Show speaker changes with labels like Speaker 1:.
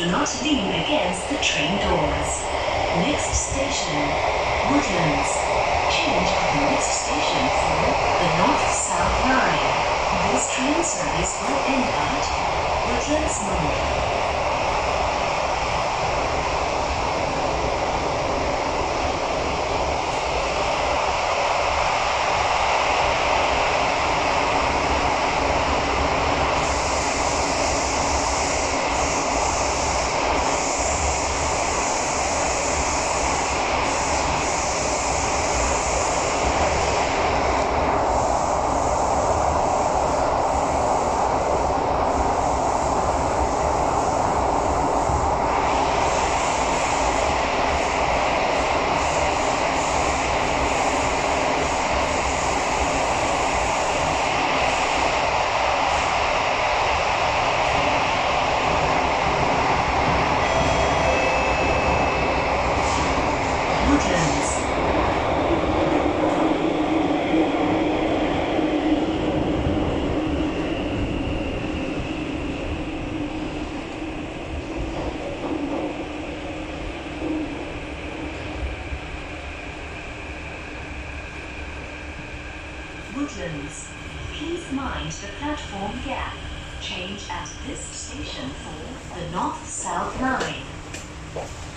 Speaker 1: Do not lean against the train doors. Next station, Woodlands. Change at the next station for the North-South Line. This train service will end at Woodlands North. Woodlands. Please mind the platform gap. Change at this station for the North-South Line.